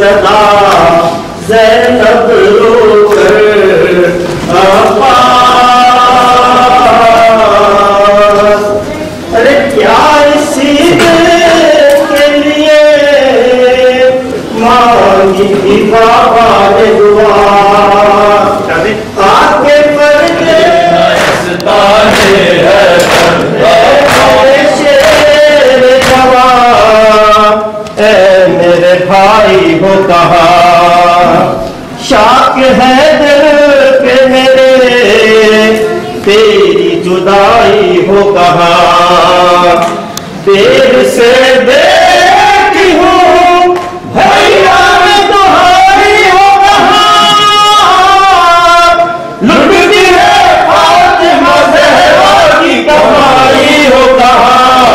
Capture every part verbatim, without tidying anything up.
सदा ज़ैनब रोकर अब्बास। अरे क्या इसी के लिए मांगी थी बाबा ने दुआ, आके पर्दे शेर जवां ए मेरे भाई हो कहा, शाक है दिल पे मेरे तेरी जुदाई हो कहा। देर से देखी हूँ भैया में तुम्हारी हो कहा, लुट दी है फातिमा ज़हरा की कमाई हो कहा।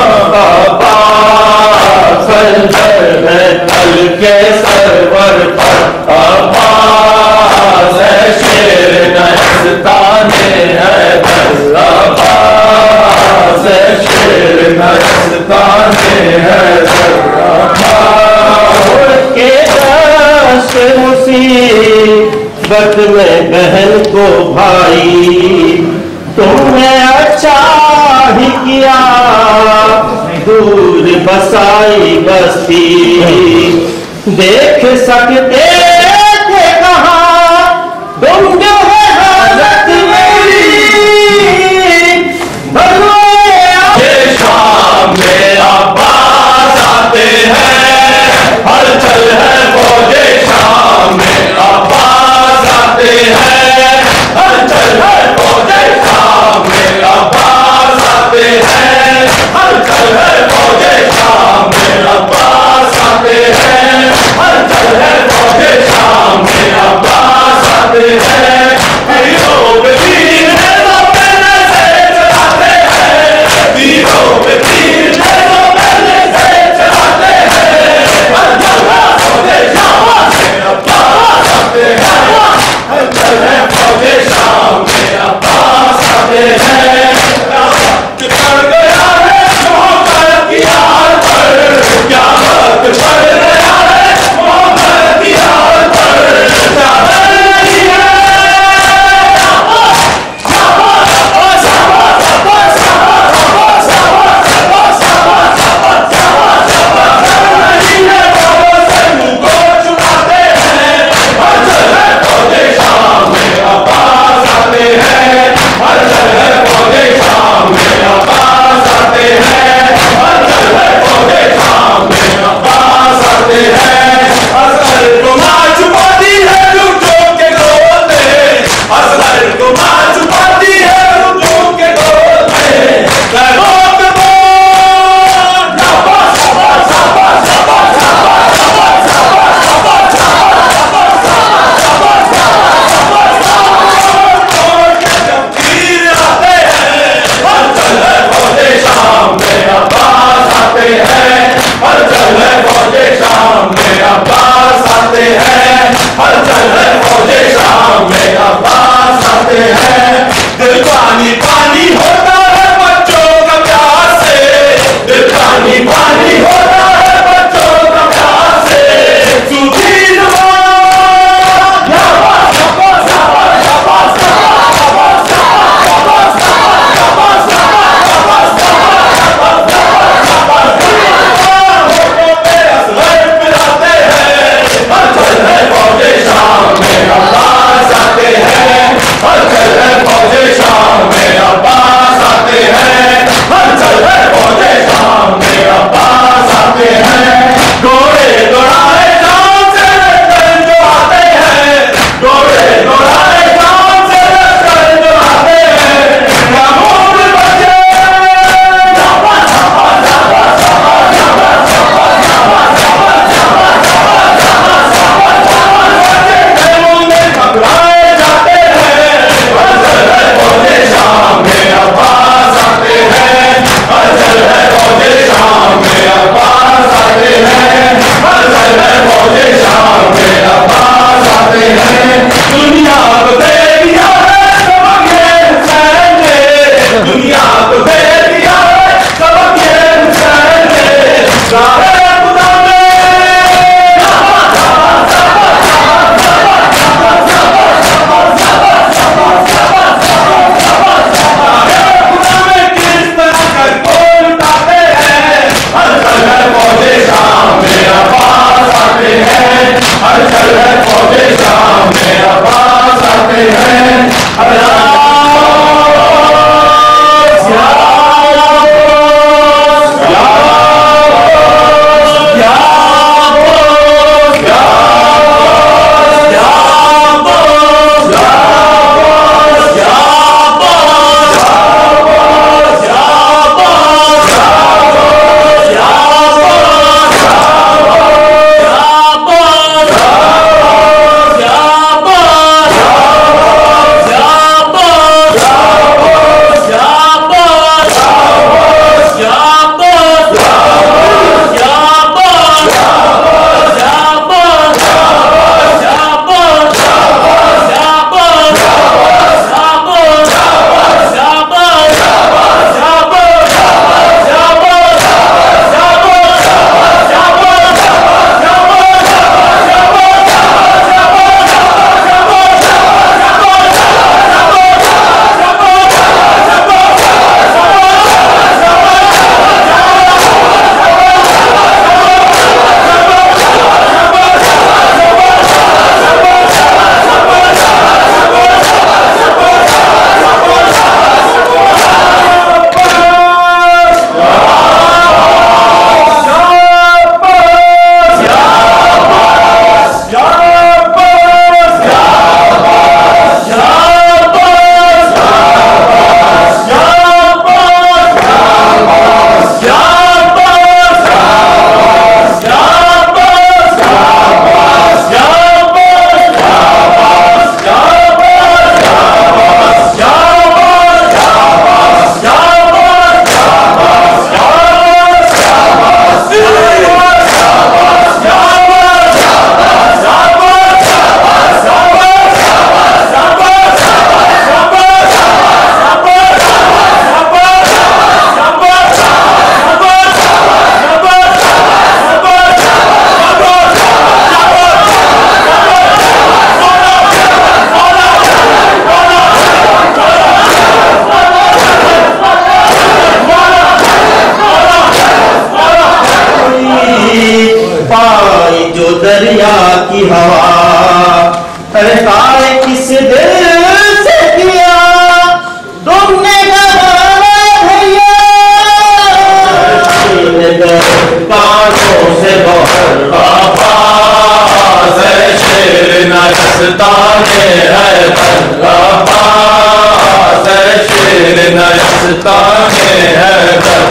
तल के सरवर पर अब्बास है शेर नस्ताने है अब्बास है शेर नस्ताने है के दस्त मुसीबत में बहन को भाई तुमने अच्छा ही किया, दूर बसाई बस्ती देख सकते थे कहाँ तुम जो है हालत मेरी। ये शाम में अब्बास आते हैं, हलचल है फौजे शाम में अब्बास आते हैं, हलचल है फौजे शाम में अब्बास आते हैं, हलचल है फौजे शाम में अब्बास आते हैं, हलचल है फौजे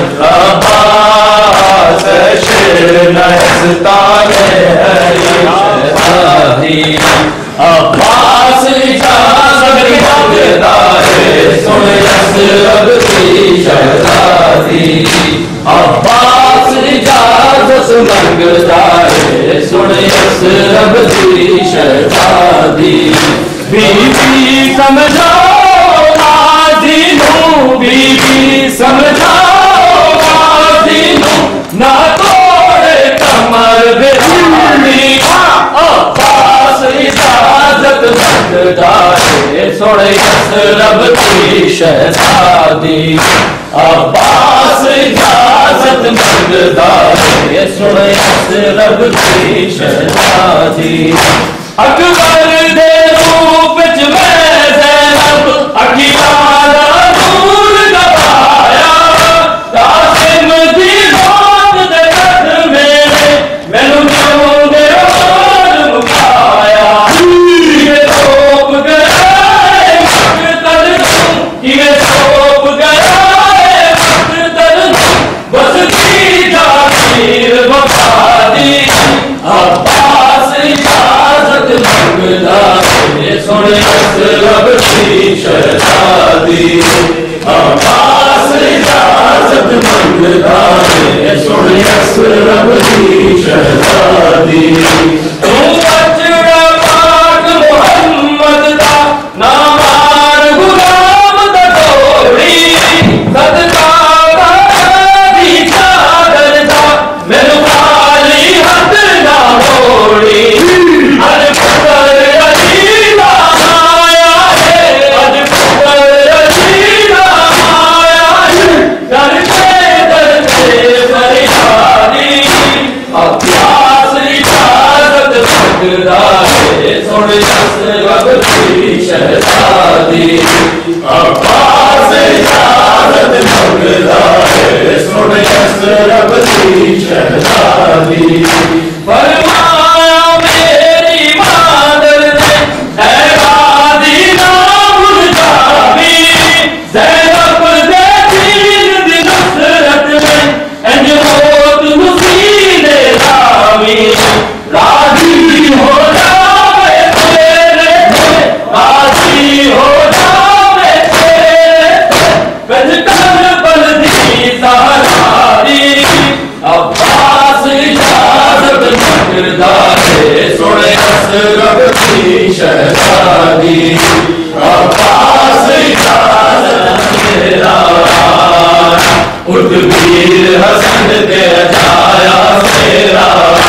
अब्बास शेर नस्ताने शहजादी अब्बास इजाजत मांगता है सुन यसरब की शहजादी अब्बास इजाजत मांगता है सुन यसरब की शहजादी बीबी समझाओ नाज़िनों बीबी समझाओ नाज़िनों ना तोड़े कमर बेरानी अब्बास इजाजत मांगता है सुन यसरब की शहजादी अब्बास इजाजत मांगता है सुन यसरब की शहजादी अकबर दे रूप च मैं ज़ैनब अखियां नूर गवाया कासिम दी मौत दे कद मेरे मैनू क्यों दे रोल मुकाया किवें सौंप गया मकतल नूं किवें सौंप गया मकतल नूं बस की जागीर वफा दी अब्बास इजाजत मांगता है सुन यसरब की शहजादी अब्बास इजाजत मांगता है सुन यसरब की शहजादी तू बचड़ा पाक मुहम्मद दा ना मार गुलाम दा डोरी सदका दी चादर दा मैनू खाली हथ ना मोड़ी अज पुत्र अजीला आया है अज पुत्र अजीला आया है करके दर्दे फरियादी अब्बास इजाजत मांगता है सुन यसरब की शहजादी अब्बास इजाजत मांगता है सुन यसरब की शहजादी फरमाया मेरी मादर ने ऐ वादी ना भूल जावी ज़ैनब दे दीन दी नुसरत में इंज मौत मुसीने लावी राजी हो जावे तेरे पे राजी हो जावे तेरे पे कजकल बलदी सहारी अब्बास इजाजत मांगता है सुन यसरब की शहजादी अब्बास इजाजत मेरा उठ वीर हसन दे जाया सेरा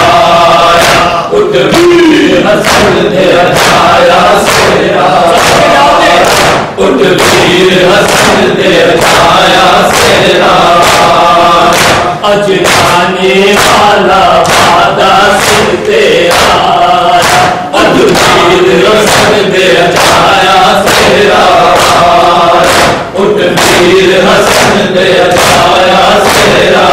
उठ वीर हसन दे जाया सेरा उठ वीर हसन दे जाया सेरा अज आने वाला वादा सिर ते आया अज वीर हसन दे जाया सेरा उठ वीर हसन दे जाया सेरा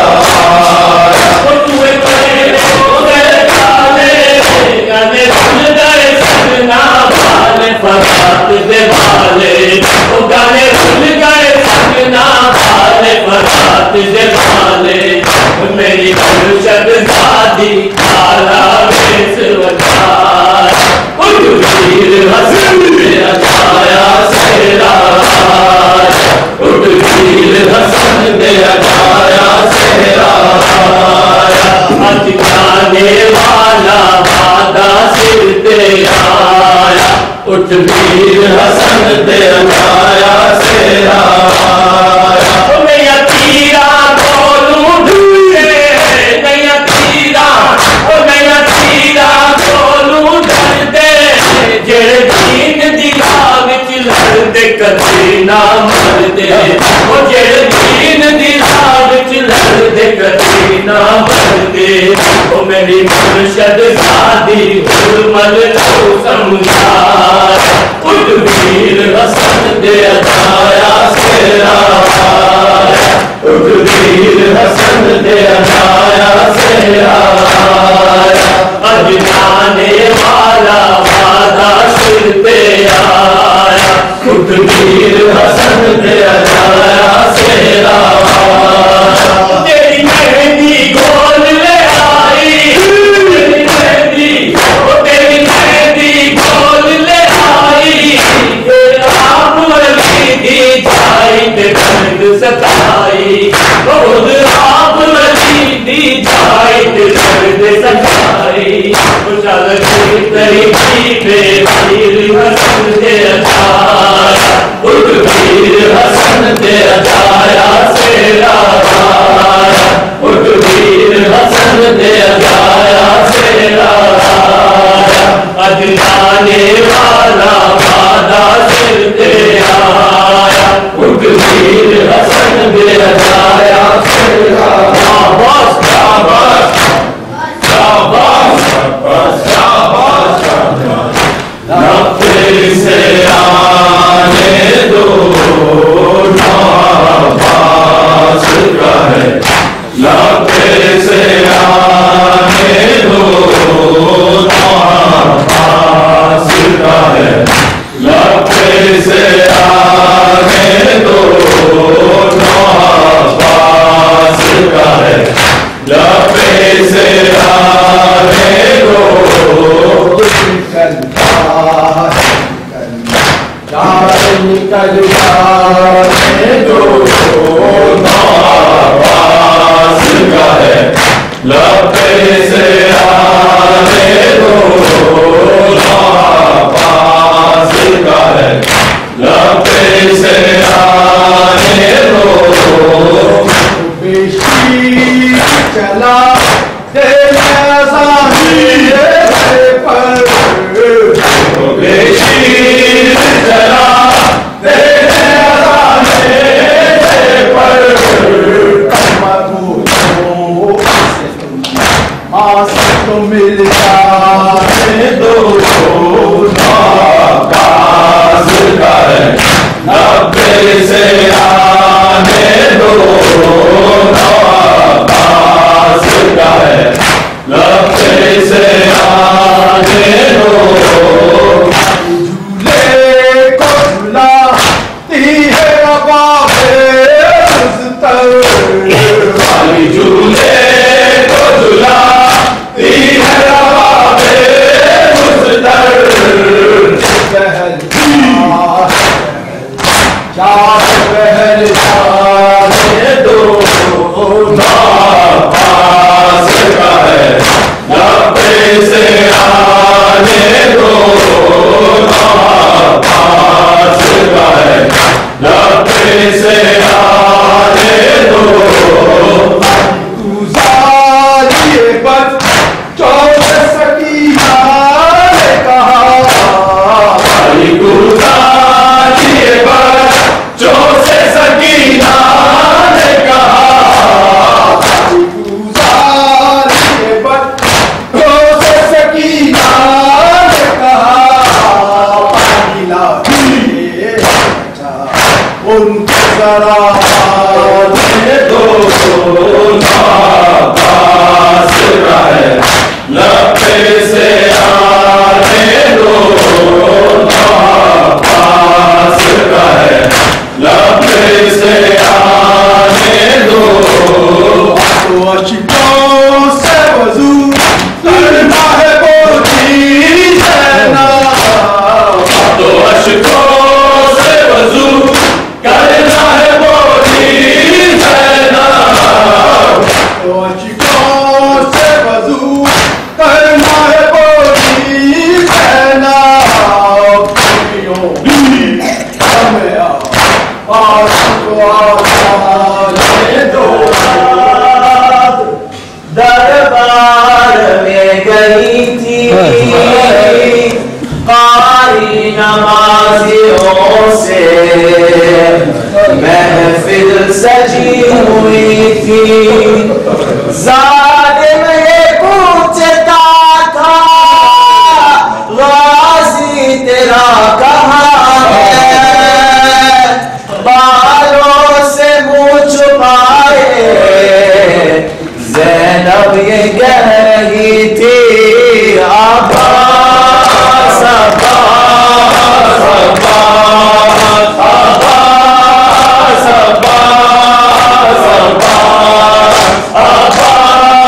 फरात दे वाले ओ गाने सुन गए सजना वाले फरात दे वाले मेरी मुर्शद दादी आला बेसवकार उठ वीर हसन दे जाया सेरा उठ वीर हसन दे जाया सेरा अज गाने वाला वादा सिर ते आया उठ वीर हसन दे जाया सेरा नैया तीरा खोलू ढूंढे नैया तीरा ओ नैया तीरा खोलू डरदे जेड़े दीन दी राह विच लड़दे कदी ना मरदे ओ जेड़े दीन दी राह विच लड़दे कदी ना मरदे ओ मेरी मुर्शद सादी हुरमल तो समझा उठ वीर हसन दे जाया सेरा उठ वीर हसन दे जाया सेरा अज जाने वाला वादा सिर पे आया उठ वीर हसन दे जाया सेरा अली झूले को झुलाती है रवाबे मुज़्दर। चार पहर जाने दो पास का है लबे से आने दो पास का है लबे से आने दो। गुजारिए पर चौबे सकीना ने कहा अली गुजारिए पर चौबे सकीना ने कहा गुजारिए पर चौबे सकीना ने कहा पानी लाके अच्छा उनको जरा आने दो पास का है लबे से आने दो पास का है लबे से आने दो। तो अशिकों से वजू करना है बोझी सहना तो अशिकों से वजू करना है बोझी सहना तो अशिकों से वजू करना है बोझी सहना। हमें पास को आने दो। दरबार में गई थी कारी नमाजियों से महफिल सजी हुई थी। ज़ालिम ये पूछता था गाज़ी तेरा कहाँ है बालों से मुँह छुपाए ज़ैनब ये कह रही थी अब्बास अब्बास अब्बास अब्बास अब्बास अब्बास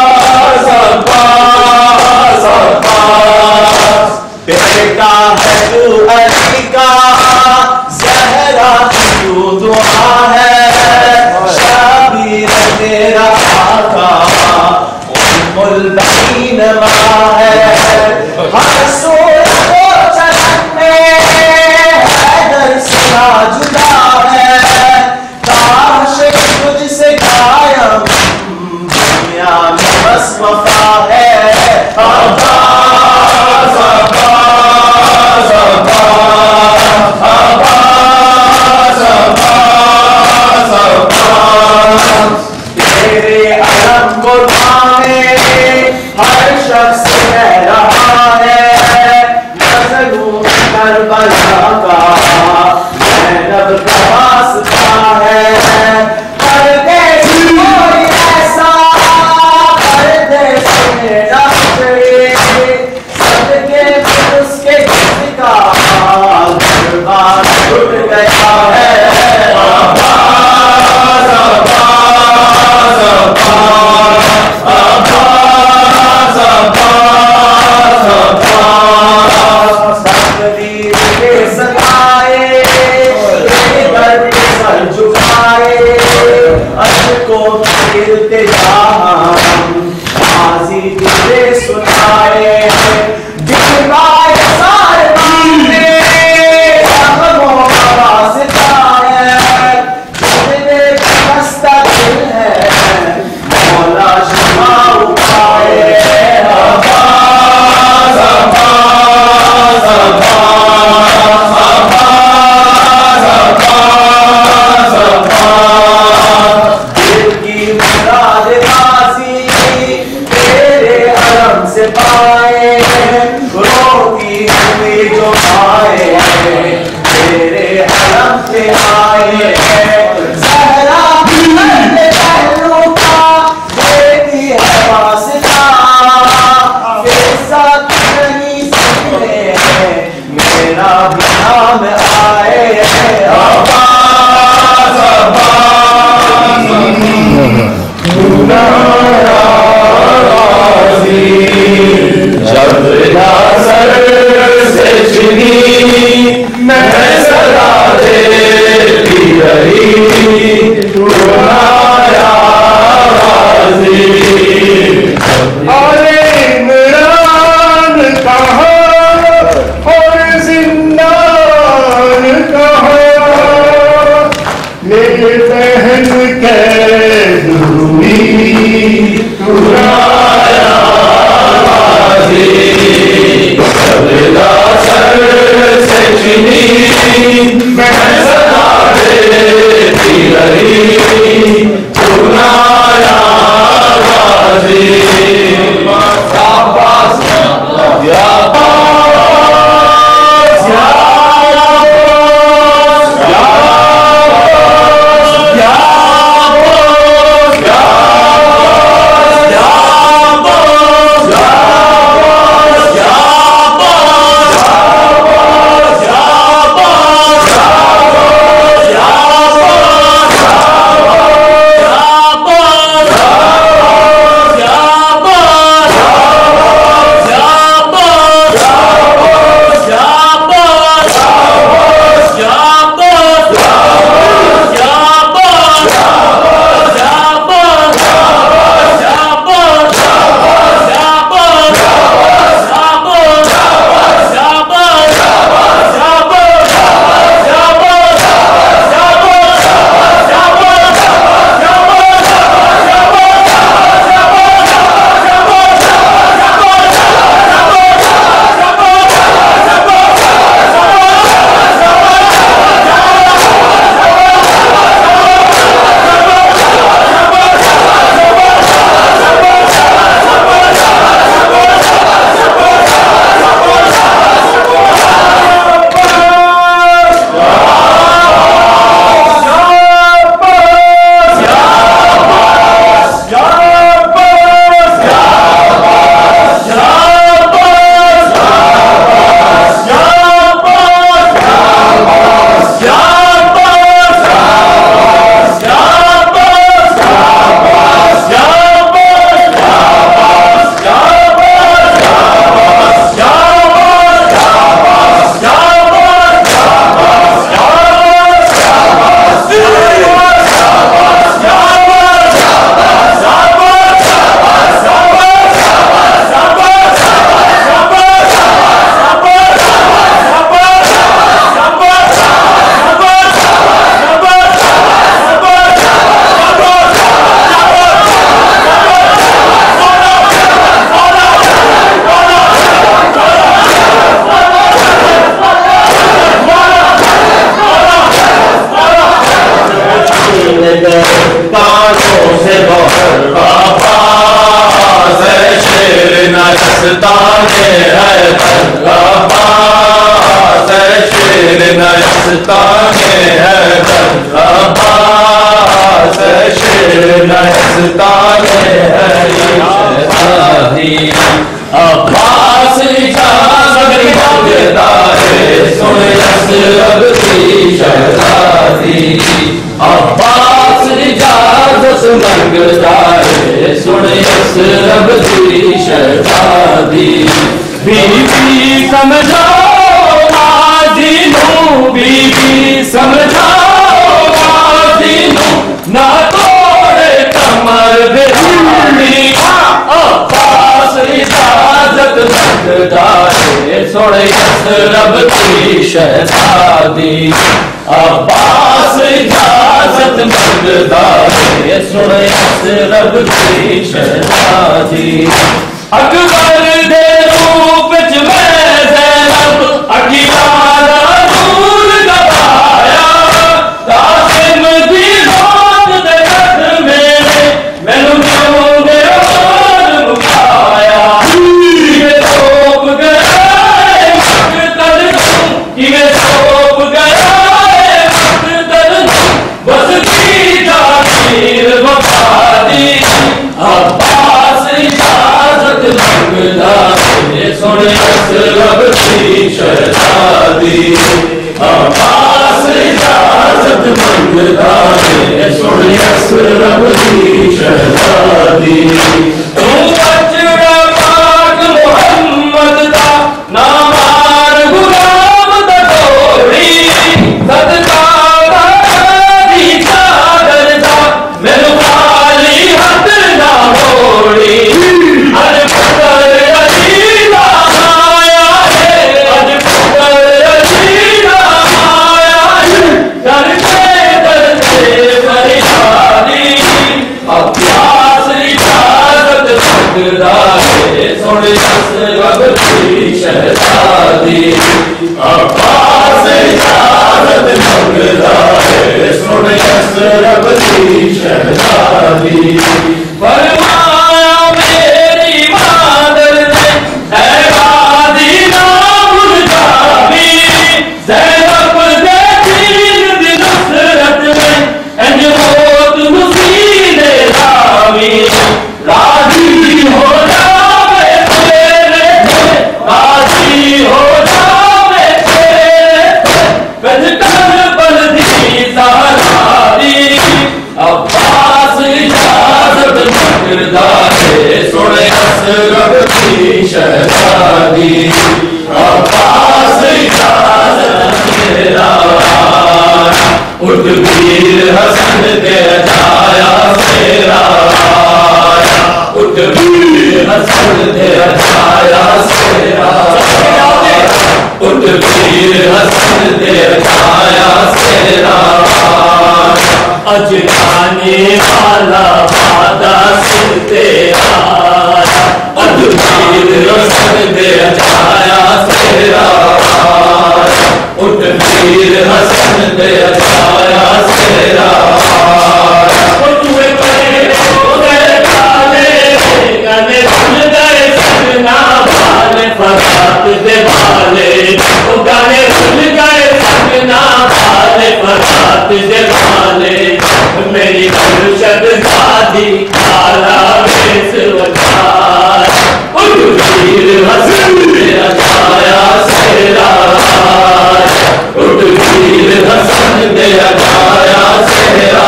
से बहुत आबाज है, शेर नस्ताने है आबाज है, शेर नस्ताने है आबाज है, शेर नस्ताने है शहजादी। अब्बास इजाज़त मांगता है, सुन असरब की शहजादी। अब्बास इजाज़त मांगता है, सुन असरब की शहजादी। बीबी समझाओ माजी नूं, बीबी समझाओ माजी नूं, ना तोड़े कमर बिहारी। अब्बास इजाज़त मांगता है, सुन असरब की शहजादी। अब्बास इजाज़त मांगता है, सुन असरब की शहजादी। अकबर दे रूप च मैं ज़ैनब अखियां दा नूर गवाया, कासिम दी मौत दे कदमे मैनू क्यों दे और मुकाया। किवें सौंप गया मकतल नूं, किवें सौंप गया मकतल नूं, बस की जागीर वफा दी। अब्बास इजाज़त मांगता है, सुन असरब की शहजादी। अब्बास इजाज़त मांगता है, सुन असरब की शहजादी। तू बचड़ा पाक मोहम्मद दा, ना मार गुलाम दा डोरी, सदका दी चादर दा, मैनू खाली हथ ना मोड़ी। अज पुत्र अली दा आया है, अज पुत्र अली दा आया है, करके दर्दे फरियादी। अब्बास इजाज़त मांगता है, सुन असरब की शहजादी। अब्बास इजाज़त मांगता है, सुन असरब की शहजादी। फरमाया मेरी मादर ने, ऐ वादी ना भूल जावी, ज़ैनब दे दीन दी नुसरत में इंज मौत मुसीने लावी। राज़ी हो जावे तेरे पे, राज़ी हो जावे तेरे पे, कजकल बलदी ज़हरादी। अब्बास इजाज़त मांगता है, सुन असरब की शहजादी। अब्बास इजाज़त मेरा उठ वीर हसन दे जाया सेरा, उठ वीर हसन दे जाया सेरा, उठ वीर हसन दे जाया सेरा। अज आने वाला वादा सिर ते आया, अज वीर हसन दे जाया सेरा, उठ वीर हसन दे जाया सेरा। फरात दे वाले ओ गाने भूल गए सपना वाले, फरात दे वाले मेरी मुर्शद दादी काला वेश वकार। उठ वीर हसन दे जाया सेरा, उठ वीर हसन दे जाया सेरा।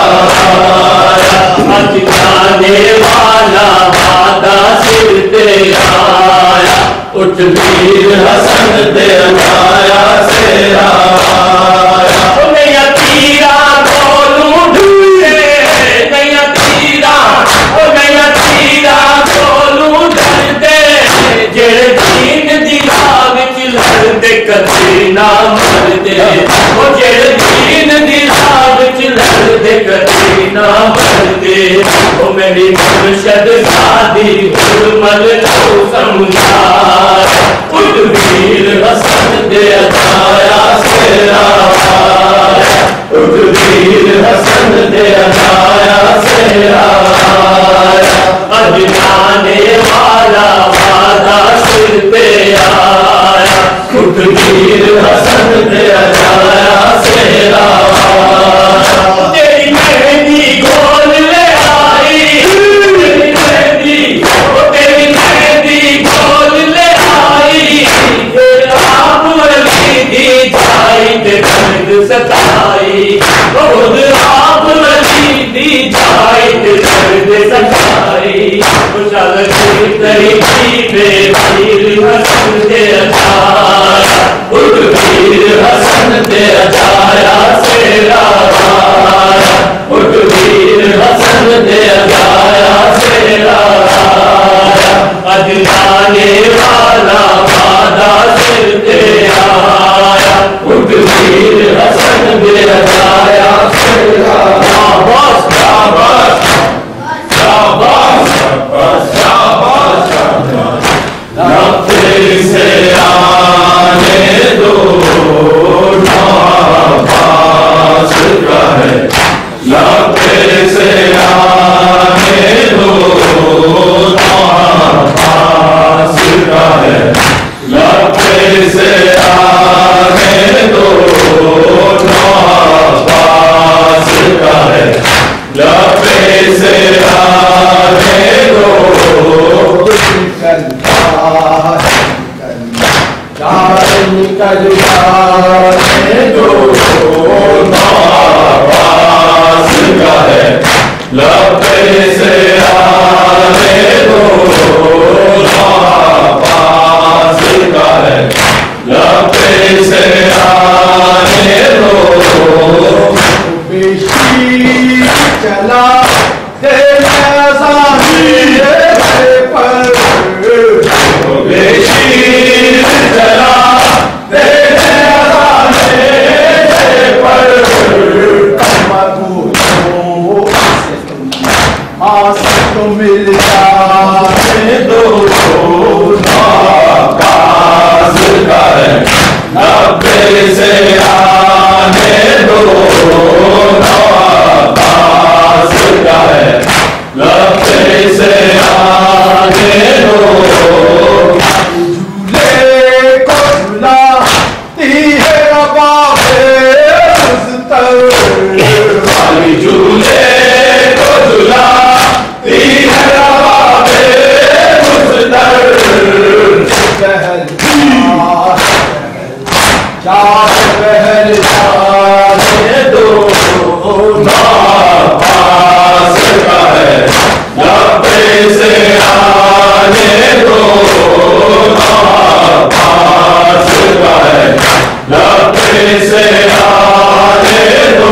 अज जाने वाला वादा सिर ते आया, उठ वीर हसन दे जाया सेरा। नैया तीरा कोलू ढूंढे, नैया तीरा ओ नैया तीरा कोलू डरदे, जेड़े दीन दी राह विच लड़दे कदे ना मरदे। ओ जेड़े दीन दी राह विच लड़दे कदे ना मरदे। ओ मेरी मुर्शद दादी हुरमल लो समझा, उठ वीर हसन दे जाया सेरा, उठ वीर हसन दे जाया आया सेरा आया, अजनाने वाला वादा सिर पे आया, उठ वीर हसन दे आया सेरा आया। तेरी मेहंदी गोल ले आई, तेरी मेहंदी तेरी मेहंदी गोल ले आई, आप वली दी जाई ते दर्द सताई, खुद आप वली दी जाई ते दर्द सताई। चल तेरी वीर हसन दे आया, उठ वीर हसन दे आया सेरा आया, उठ वीर हसन दे आया सेरा आया, अजनाने वाला वादा सिर पे आया, उठ वीर हसन दे आया सेरा आया। शाबाश शाबाश शाबाश शाबाश शाबाश, नफे से आने दो नाबास का है, नफे से आने दो नाबास का है, नफे से आने दो नाबास का है, नफे से आने दो निकल जाने दो नाबास का है, लपे से आने दो नाबास का है, लपे से आने दो। बेशी चला तेरा साथी पर, बेशी चला मिल जाने दो नाबास का है, नब्बे से आने दो नाबास का है, नब्बे से आने दो। झूले को झूलाती है रबाबे मुज़्तर, वाली झूले को झूला चार पहल जाने दो नाबास का है, नब्बे से आने दो नाबास का है, नब्बे से आने दो।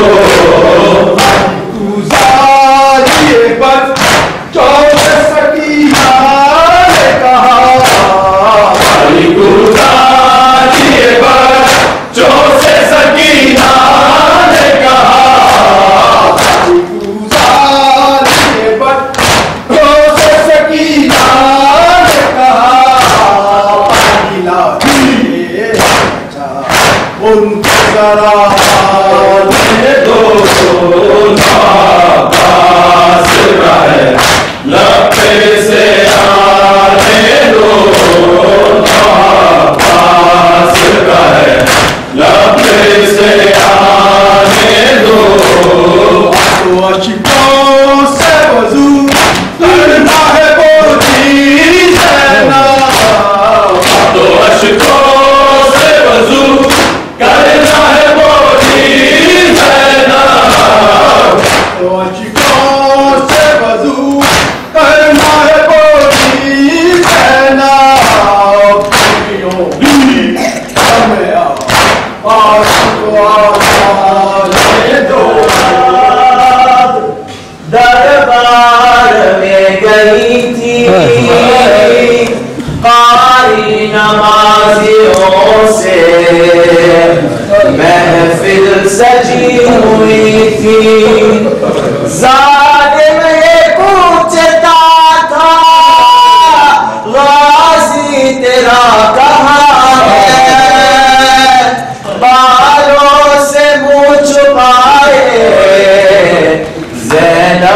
तू जालिए पर चौबे सकीना ने कहा, तू जालिए पर चौसे सकीना ने कहा, तू जालिए पर चौसे सकीना ने कहा, पानी ला दिए उनको जरा दे दो नाबास का है, लपे से आने दो नाबास का है, लपे से आने दो। तो अशिकों से वजू करना है बोझी सेना, तो अशिकों से वजू करना है बोझी सेना, तो अशिकों से वजू करना है बोझी सेना। दरबार में गई थी कारी नमाजियों से, महफिल सजी हुई थी, ज़ालिम ये पूछता था गाज़ी तेरा कहाँ है, बालों से मुँह छुपाए ज़ैनब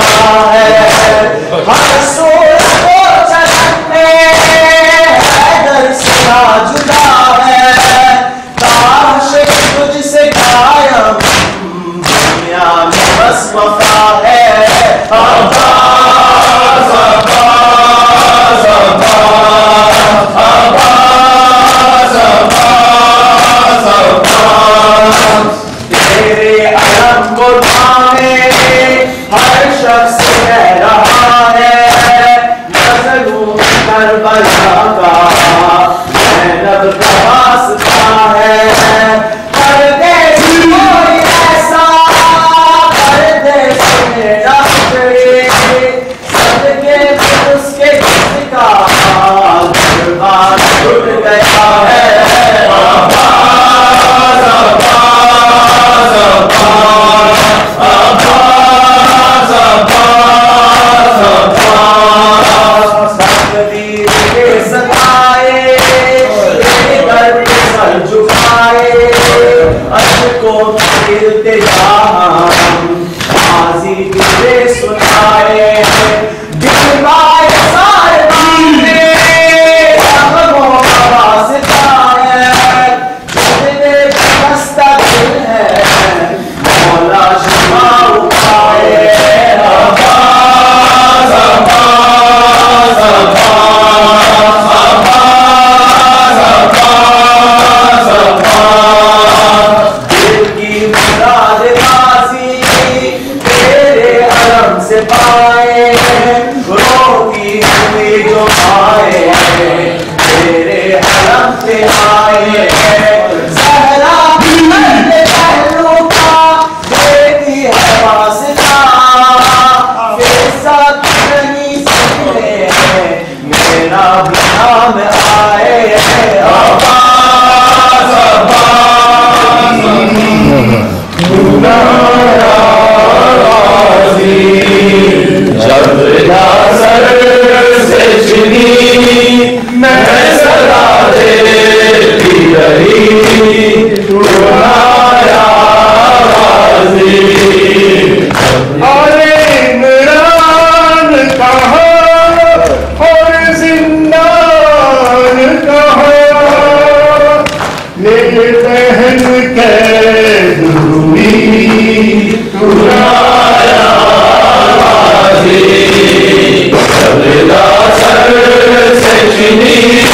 है। हर सूरत को चलन में हैदर से ना जुदा है। काश तुझसे कायम दुनिया में बस वफा है। अब्बास अब्बास अब्बास अब्बास अब्बास तेरे अलम को थामे हर शख्स कह रहा है। मज़लूम करबला का ज़ैनब का वास्ता है। परदेस कोई ऐसा परदेस में न करे। सदके में उसके जिसका दरबार टूट गया है। अब्बास अब्बास अब्बास अब्बास अब्बास तकदीर के सताए तेरे दर पे सर झुकाए। अशकों की इल्तिजाम माज़ी तुझे सुनाए। दिलवाए सारे बातें ज़ख्मों का वास्ता है। तुझे बस्ता दिल है मौला शिफा उपाए। अब्बास अब्बास अब्बास अब्बास अब्बास दिल की मुरादबाज़ी तेरे अलम से पाए। रोती हुई जो आए तेरे अलम पे आए। ज़हरा अपने पहलू का देती है वास्ता। फिर नहीं सुने मेरा भी नाम आए। अब्बास अब्बास राज़ी जब रिदा सर से छिनी मैं सदा देती रही तू आया राज़ी। अरे इमरान कहाँ और जिंदान कहाँ मेरे बहन के दूरी तू आया राज़ी। जब रिदा सर से छिनी